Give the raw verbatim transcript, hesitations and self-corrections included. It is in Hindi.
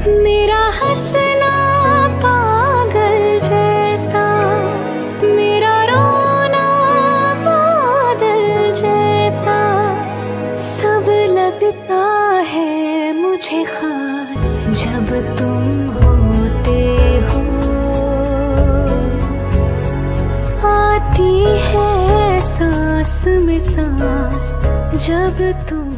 मेरा हंसना पागल जैसा, मेरा रोना बादल जैसा, सब लगता है मुझे खास जब तुम होते हो। आती है सांस में सांस जब तुम